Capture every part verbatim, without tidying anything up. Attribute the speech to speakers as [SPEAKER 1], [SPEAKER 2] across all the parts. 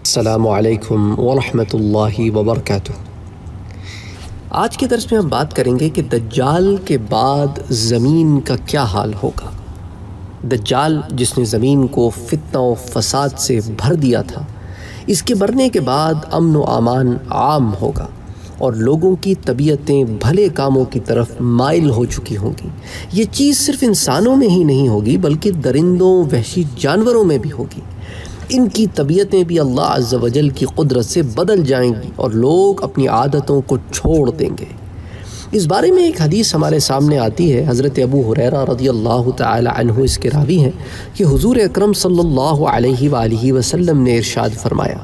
[SPEAKER 1] السلام علیکم ورحمۃ اللہ وبرکاتہ۔ آج کے درس میں ہم بات کریں گے کہ دجال کے بعد زمین کا کیا حال ہوگا۔ دجال جس نے زمین کو فتنہ و فساد سے بھر دیا تھا، اس کے مرنے کے بعد امن و امان عام ہوگا اور لوگوں کی طبیعتیں بھلے کاموں کی طرف مائل ہو چکی ہوں گی۔ یہ چیز صرف انسانوں میں ہی نہیں ہوگی بلکہ درندوں، وحشی جانوروں میں بھی ہوگی۔ ان کی طبیعتیں بھی اللہ عز و جل کی قدرت سے بدل جائیں گی اور لوگ اپنی عادتوں کو چھوڑ دیں گے۔ اس بارے میں ایک حدیث ہمارے سامنے آتی ہے۔ حضرت ابو ہریرہ رضی اللہ تعالی عنہ اس کے راوی ہیں کہ حضور اکرم صلی اللہ علیہ وآلہ وسلم نے ارشاد فرمایا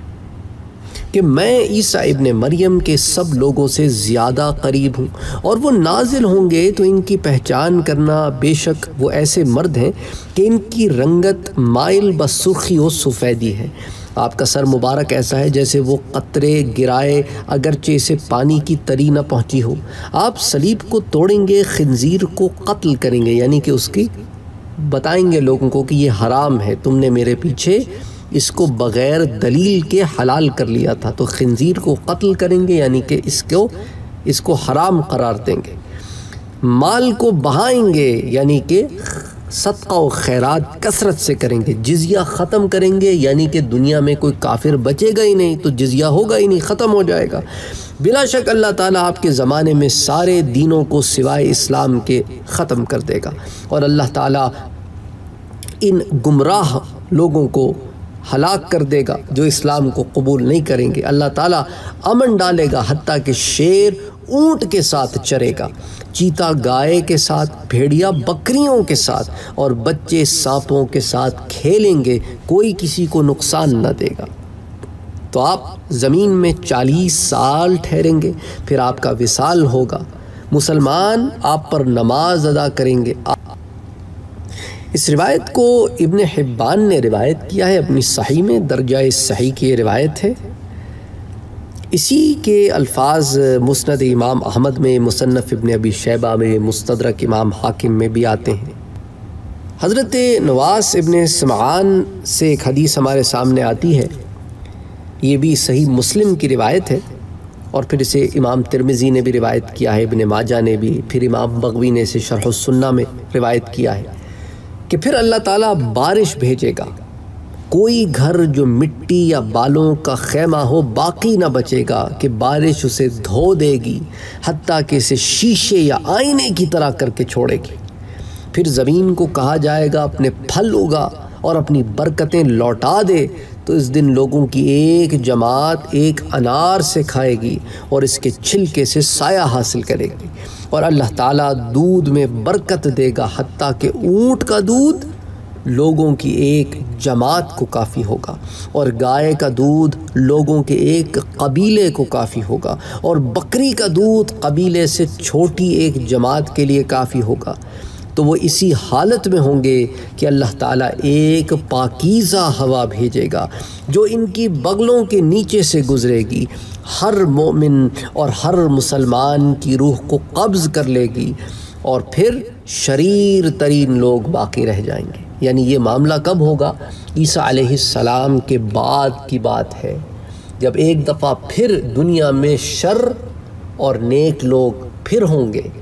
[SPEAKER 1] کہ میں عیسیٰ ابن مریم کے سب لوگوں سے زیادہ قریب ہوں، اور وہ نازل ہوں گے تو ان کی پہچان کرنا، بے شک وہ ایسے مرد ہیں کہ ان کی رنگت مائل بسرخی و سفیدی ہے۔ آپ کا سر مبارک ایسا ہے جیسے وہ قطرے گرائے اگرچہ اسے پانی کی تری نہ پہنچی ہو۔ آپ صلیب کو توڑیں گے، خنزیر کو قتل کریں گے، یعنی کہ اس کی بتائیں گے لوگوں کو کہ یہ حرام ہے، تم نے میرے پیچھے اس کو بغیر دلیل کے حلال کر لیا تھا، تو خنزیر کو قتل کریں گے، یعنی کہ اس کو اس کو حرام قرار دیں گے۔ مال کو بہائیں گے، یعنی کہ صدقہ و خیرات کثرت سے کریں گے۔ جزیہ ختم کریں گے، یعنی کہ دنیا میں کوئی کافر بچے گا ہی نہیں تو جزیہ ہوگا ہی نہیں، ختم ہو جائے گا۔ بلا شک اللہ تعالیٰ آپ کے زمانے میں سارے دینوں کو سوائے اسلام کے ختم کر دے گا، اور اللہ تعالیٰ ان گمراہ لوگوں کو ہلاک کر دے گا جو اسلام کو قبول نہیں کریں گے۔ اللہ تعالیٰ امن ڈالے گا، حتیٰ کہ شیر اونٹ کے ساتھ چرے گا، چیتا گائے کے ساتھ، بھیڑیا بکریوں کے ساتھ، اور بچے سانپوں کے ساتھ کھیلیں گے، کوئی کسی کو نقصان نہ دے گا۔ تو آپ زمین میں چالیس سال ٹھہریں گے، پھر آپ کا وصال ہوگا۔ مسلمان آپ پر نماز ادا کریں گے۔ اس روایت کو ابن حبان نے روایت کیا ہے اپنی صحیح میں، درجہ صحیح کی یہ روایت ہے۔ اسی کے الفاظ مسند امام احمد میں، مصنف ابن ابی شیبہ میں، مستدرک امام حاکم میں بھی آتے ہیں۔ حضرت نواس ابن سمعان سے ایک حدیث ہمارے سامنے آتی ہے، یہ بھی صحیح مسلم کی روایت ہے، اور پھر اسے امام ترمذی نے بھی روایت کیا ہے، ابن ماجہ نے بھی، پھر امام بغوی نے اسے شرح السنہ میں روایت کیا ہے کہ پھر اللہ تعالیٰ بارش بھیجے گا، کوئی گھر جو مٹی یا بالوں کا خیمہ ہو باقی نہ بچے گا کہ بارش اسے دھو دے گی، حتیٰ کہ اسے شیشے یا آئینے کی طرح کر کے چھوڑے گی۔ پھر زمین کو کہا جائے گا اپنے پھل اگا اور اپنی برکتیں لوٹا دے، تو اس دن لوگوں کی ایک جماعت ایک انار سے کھائے گی اور اس کے چھلکے سے سایہ حاصل کرے گی، اور اللہ تعالیٰ دودھ میں برکت دے گا، حتیٰ کہ اونٹ کا دودھ لوگوں کی ایک جماعت کو کافی ہوگا، اور گائے کا دودھ لوگوں کے ایک قبیلے کو کافی ہوگا، اور بکری کا دودھ قبیلے سے چھوٹی ایک جماعت کے لیے کافی ہوگا۔ تو وہ اسی حالت میں ہوں گے کہ اللہ تعالیٰ ایک پاکیزہ ہوا بھیجے گا جو ان کی بغلوں کے نیچے سے گزرے گی، ہر مومن اور ہر مسلمان کی روح کو قبض کر لے گی، اور پھر شریر ترین لوگ باقی رہ جائیں گے۔ یعنی یہ معاملہ کب ہوگا؟ عیسیٰ علیہ السلام کے بعد کی بات ہے، جب ایک دفعہ پھر دنیا میں شر اور نیک لوگ پھر ہوں گے،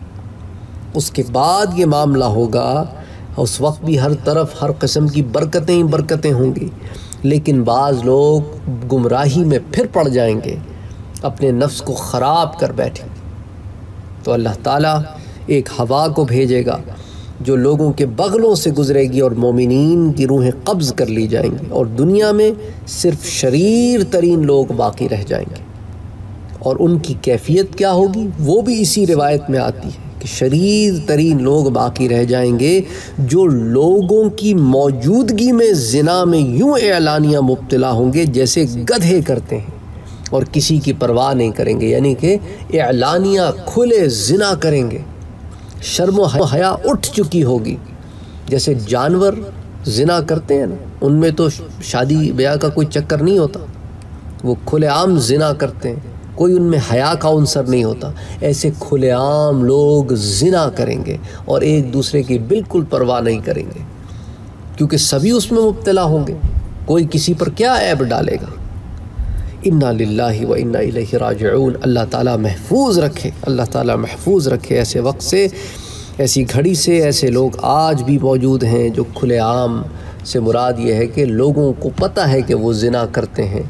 [SPEAKER 1] اس کے بعد یہ معاملہ ہوگا۔ اس وقت بھی ہر طرف ہر قسم کی برکتیں ہی برکتیں ہوں گی، لیکن بعض لوگ گمراہی میں پھر پڑ جائیں گے، اپنے نفس کو خراب کر بیٹھیں گے۔ تو اللہ تعالیٰ ایک ہوا کو بھیجے گا جو لوگوں کے بغلوں سے گزرے گی، اور مومنین کی روحیں قبض کر لی جائیں گی، اور دنیا میں صرف شریر ترین لوگ باقی رہ جائیں گے۔ اور ان کی کیفیت کیا ہوگی وہ بھی اسی روایت میں آتی ہے کہ شریر ترین لوگ باقی رہ جائیں گے جو لوگوں کی موجودگی میں زنا میں یوں اعلانیہ مبتلا ہوں گے جیسے گدھے کرتے ہیں، اور کسی کی پرواہ نہیں کریں گے، یعنی کہ اعلانیہ کھلے زنا کریں گے، شرم و حیا اٹھ چکی ہوگی۔ جیسے جانور زنا کرتے ہیں نا، ان میں تو شادی بیاہ کا کوئی چکر نہیں ہوتا، وہ کھلے عام زنا کرتے ہیں، کوئی ان میں حیا کا عنصر نہیں ہوتا۔ ایسے کھلے عام لوگ زنا کریں گے اور ایک دوسرے کی بالکل پرواہ نہیں کریں گے، کیونکہ سبھی اس میں مبتلا ہوں گے۔ کوئی کسی پر کیا عیب ڈالے گا. انا للہ و انا الیہ راجعون. اللہ تعالیٰ محفوظ رکھے، اللہ تعالیٰ محفوظ رکھے ایسے وقت سے، ایسی گھڑی سے. ایسے لوگ آج بھی موجود ہیں جو کھلے عام سے مراد یہ ہے کہ لوگوں کو پتہ ہے کہ وہ زنا کرتے ہیں.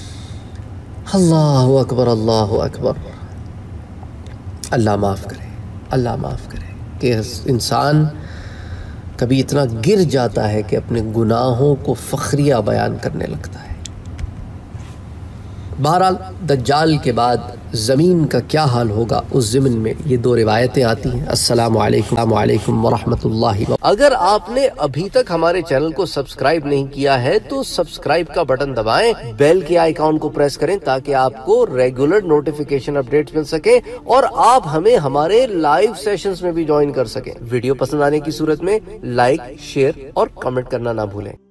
[SPEAKER 1] اللہ اکبر، اللہ اکبر. اللہ معاف کرے، اللہ معاف کرے کہ انسان کبھی اتنا گر جاتا ہے کہ اپنے گناہوں کو فخریہ بیان کرنے لگتا ہے. بہرحال دجال کے بعد زمین کا کیا حال ہوگا اس ضمن میں یہ دو روایتیں آتی ہیں. السلام علیکم السلام علیکم ورحمۃ اللہ. اگر آپ نے ابھی تک ہمارے چینل کو سبسکرائب نہیں کیا ہے تو سبسکرائب کا بٹن دبائیں، بیل کے آئیکن کو پریس کریں تاکہ آپ کو ریگولر نوٹیفیکیشن اپڈیٹس مل سکے اور آپ ہمیں ہمارے لائیو سیشنز میں بھی جوائن کر سکیں. ویڈیو پسند آنے کی صورت میں لائک، شیئر اور کمنٹ کرنا نہ بھولیں.